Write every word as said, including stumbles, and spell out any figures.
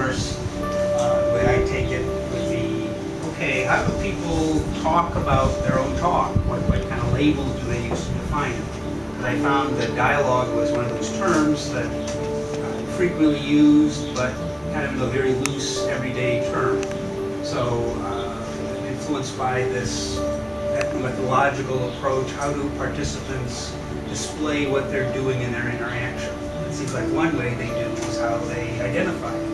course, uh, the way I take it would be, okay, how do people talk about their own talk? What, what kind of labels do they use to define it? And I found that dialogue was one of those terms that uh, frequently used, but kind of a very loose, everyday term. So, uh, influenced by this methodological approach, how do participants display what they're doing in their interaction? It seems like one way they do is how they identify.